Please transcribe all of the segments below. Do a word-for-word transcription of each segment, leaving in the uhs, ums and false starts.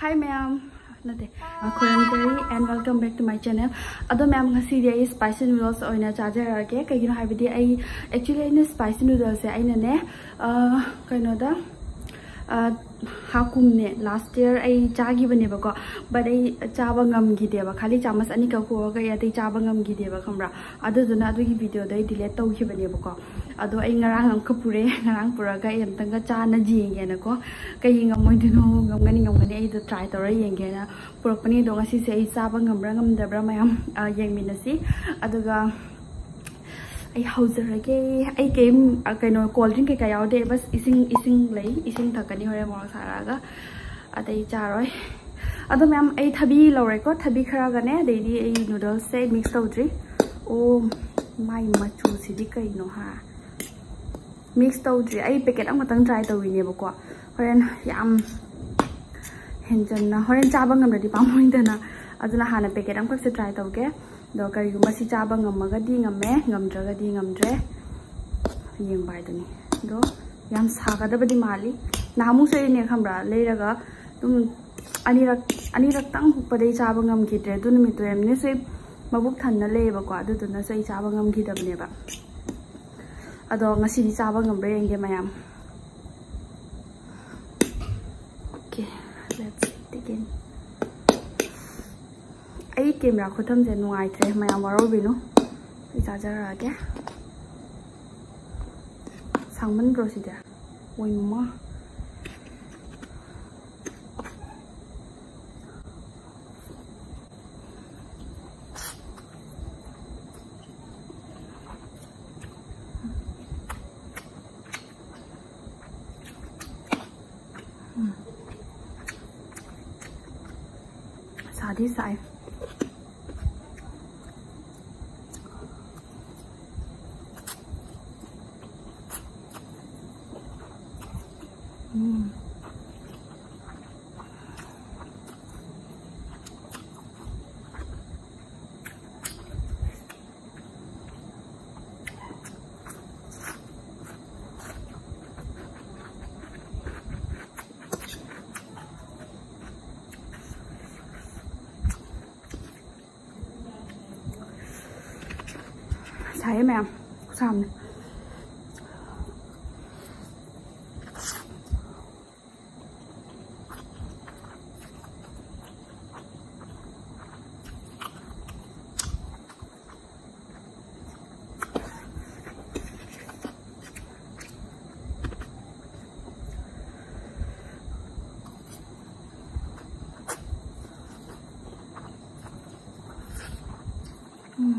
Hi ma'am, nade. Korean and welcome back to my channel. Ado ma'am ngasi dia spicy noodles oina charger rake. Kaya gino habi dia ay actually ini spicy noodles ay na ne. Uh, kaya da. Uh, hakum ne last year ay chagi bane ba ko but ay chaba ngam gi de ba khali chamas ani ka ko ga ya dei chaba ngam gi de ba khamra adu duna adu gi video dai delete tau gi bane ba ko adu ay ngarang ngam ka pure ngarang pura ga yam tanga cha na ji nge na ko kai ngam moi dino ngam ngani ngam ngani ay do try to ra yeng ge na purok pani do ngasi se ay chaba ngam ra ngam da bra mayam yeng min na si adu ga I house rage I game kaino cold drink ke kaya de bas ising ising lei ising thakani hore mo saraga adai charoi ado ma'am ai thabi lore ko thabi khara ga ne dei di ai noodles se mix tawdri oh my machu sidi kaino ha mix tawdri ai packet am tang try tawi ne ba ko horen yam henjan na horen chaba ngam radi pamoin dana aduna hana packet am ko se try tawge do kari guma si chaba ngamaga di ngame ngamdraga di ngamdre yeng bai dani do yam saga da badi mali namu se ne khamra leiraga tum anirak anirak tang padai chaba ngam gidre du numi to emne se mabuk than na leba ko adu tu na sai chaba ngam gidabne ba ado ngasi di chaba ngambre enge mayam okay let's begin आई camera खुदम से नुआइत्रे मया वारो बिनु इजाजरा के सांगमन ब्रोसिदा ओइ ममा सादी साई Mm. Thấy em em sao này mm.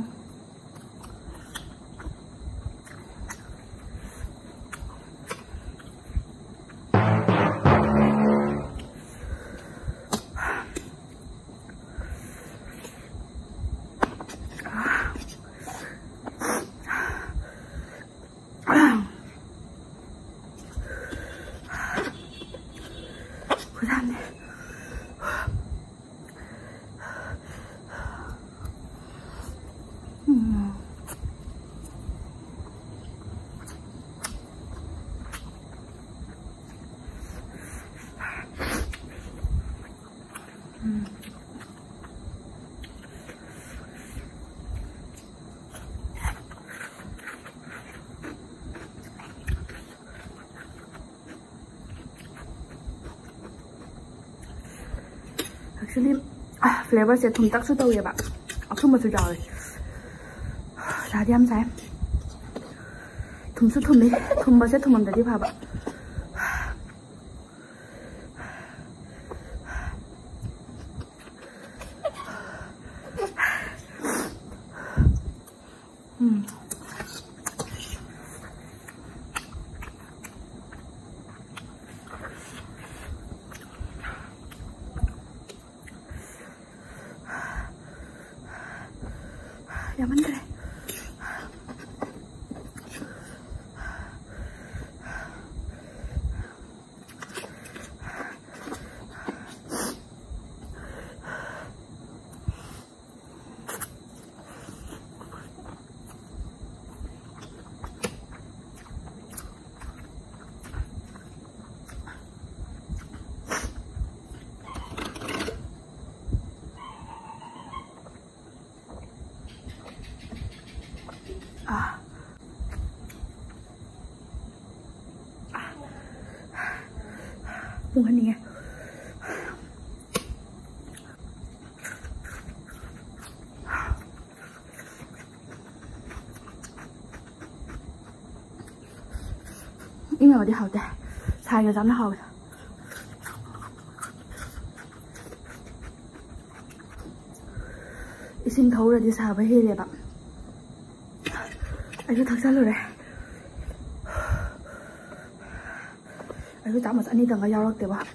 Actually, ah, flavor sẽ thum tắc số tàu vậy bạn. Ốc thum mà số rồi. Ra đi ăn xem. Thum số thum đi, thum mà sẽ thum làm gì hả bạn? Hmm. Yaman kare ปรุงอันนี้ไง因为我的好的，菜就咱们好的。一心投入的菜不系列吧，哎，就特色了嘞。哎，就咱们安尼等个腰肉对吧？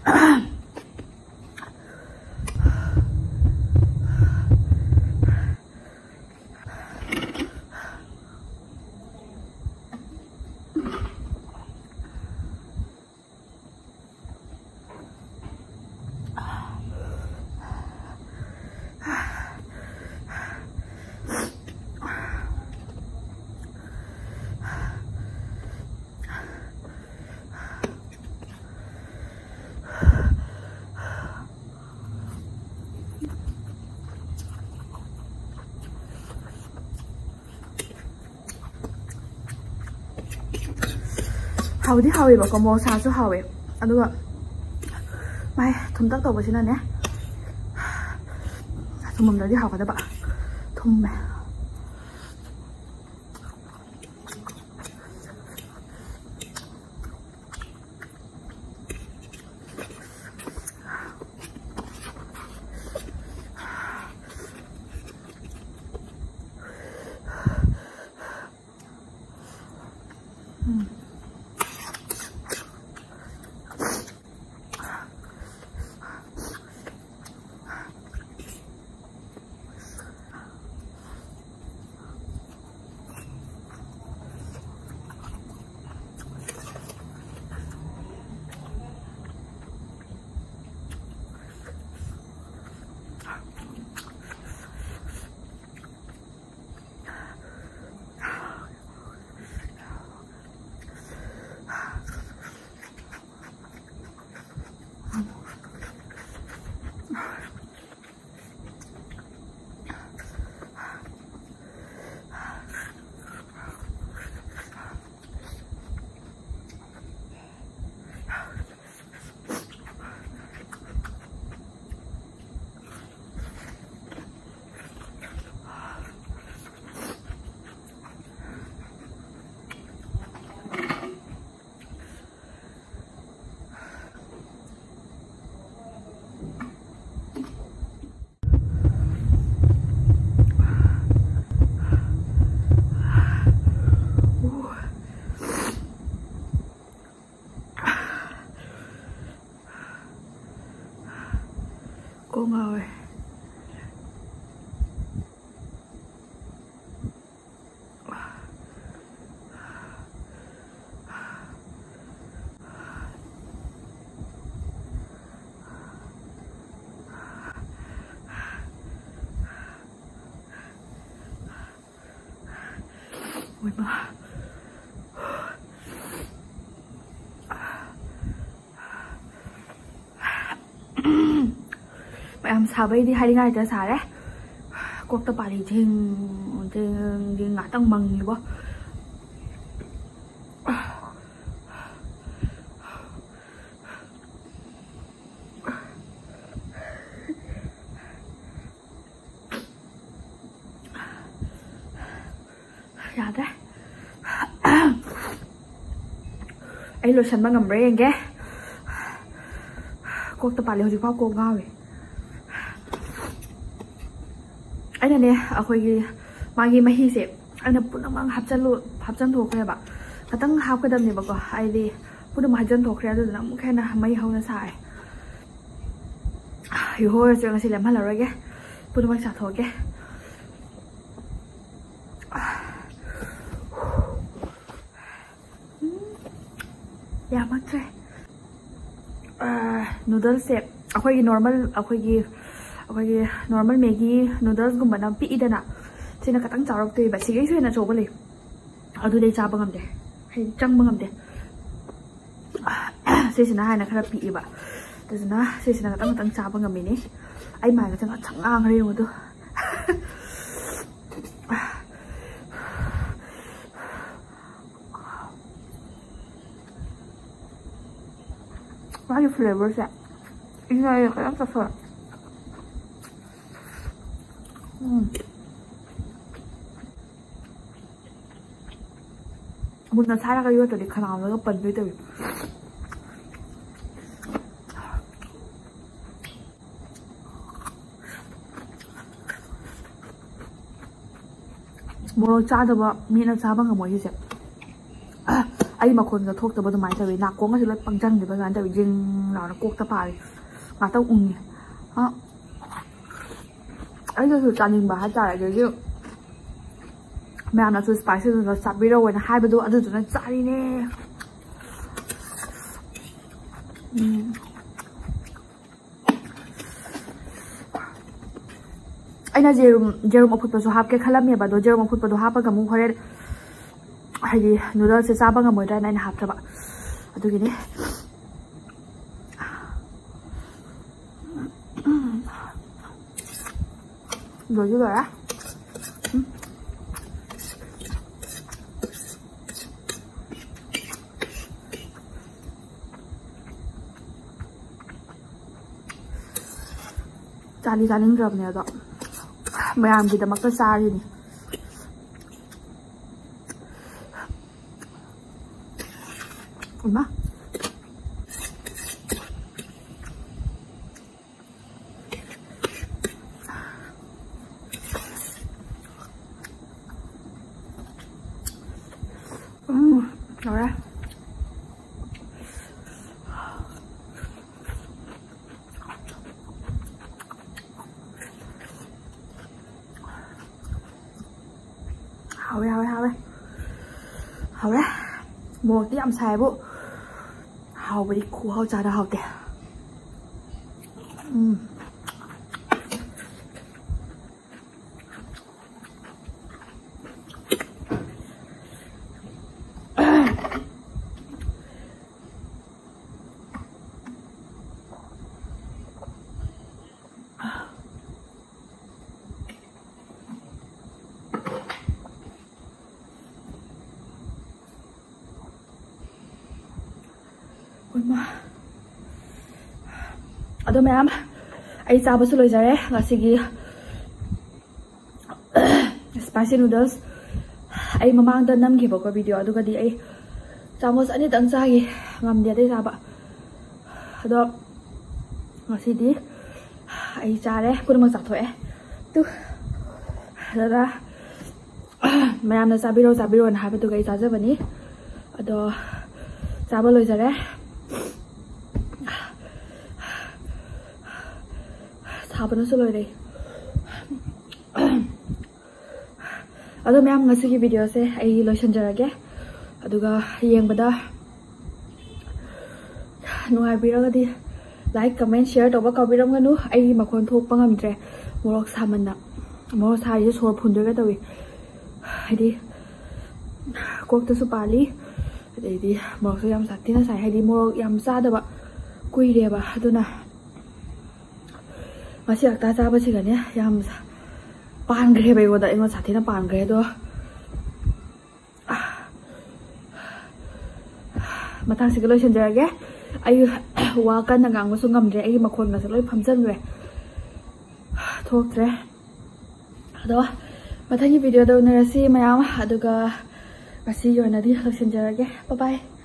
好啲後味บอกก็มองซาสุ後味อันนู้นไม่ทุ่มตั้งตัวบนชิ้นนั้นเนี่ยทุ่มมุมเดียวที่เขาก็จะปะทุ่มไหมcô ngồi ôi mà em xả bây đi hai đi ngay cho xả đấy cuộc tập bài thì thì thì ngã tăng bằng gì quá dạ đấy ấy lo sẵn bằng ngầm rê anh ghé cuộc tập bài liệu thì qua cô ngao vậy anh này ở khơi magi mahi sẽ anh là bún mang hấp chân luôn hấp chân thuộc này bạn cái tăng hấp cái đầm này bạn có ai đi bún mang hấp chân thuộc này rồi nó cũng khen là mấy hậu nó xài hiểu thôi rồi là sẽ làm hết là rồi cái bún mang xả thuộc cái dạ mất rồi noodles sẽ ở khơi normal ở khơi okay, normal Maggi noodles gum banam pi idana sina katang charok tu ba sige sina choba le adu dei cha bangam de hai chang bangam de se sina hai na khara pi ba ta sina se sina katang katang cha bangam ni ai mai ka chang chang ang re mo tu Maggi flavours इनर खतम तसर मुन्ना सारा का योतो दिखना हम लोग पंद्रह तभी मोरो चादबा मीना चाबा ngमोय हिसे आई मखोन का थोक तब दुमाई तभी नाकोंग से लोट पंचंग दिबा गान तभी जिंग लाना कोक ता पारी ngata उंगी हाँ आई जो चानिंग बा हाचार जो मैं आना तो स्पाइसी तो साबिरो वो ना हाई बदो अदो तो ना चारी ने अना जेरुम जेरुम अफुट पर हाप के खलम में बदो जेरुम अफुट पर हाप का मुंह हरे हाई नूडल्स से चाबा का मोइरा ना हाप थबा अदो गिने दो जो ला चाली चालिंग रबने अदो मैम की दमक चारीनी उमा हम्म और hào đây hào đây hào đây hào đấy một tí làm xài bộ hào với đi khu hào trà đã hào tè ừ. अदो मैम आई चाबसु लोइजारे गासिगी स्पाइसी नूडल्स आई ममांग द नम गिबो को वीडियो अदुगा दी आई चामोस अनि तंग चागी ngamde dai चाबा अदो गासिदी आई चारे कुरमा चाथोए तु दादा मैम ना चाबिरो चाबिरो न हाबे दुगा आई चाजबनी अदो चाबा लोइजारे हाबना सुलोय रे अदो मैम ngasi की वीडियो से आई लोशन जरागे अदुगा येंबदा नुआय बिरगदी लाइक कमेंट शेयर तोबा कबिरमगनु आई मखोन थोकपा ngamdre मोरक सामन्ना मोर साइ सोर फुंदगा तवी हाइदी कोकतसु पाली अदेदी मोरक याम सातिना साइ हाइदी मोरक याम चादबा कुइरेबा अदुना masih akta चाबा सिगने याम पानग्रे बेगोदा एंगो साथीना पानग्रे दो मथांग सिग लोशन जरागे आई वा कन गांगो सु ngamdre आई मखोन गा लoi फमजनग्रे थोक्त्रे अदो मथांगी वीडियो दो नरसी मयाम अदुगा asi yoinadi लोशन जरागे बाय बाय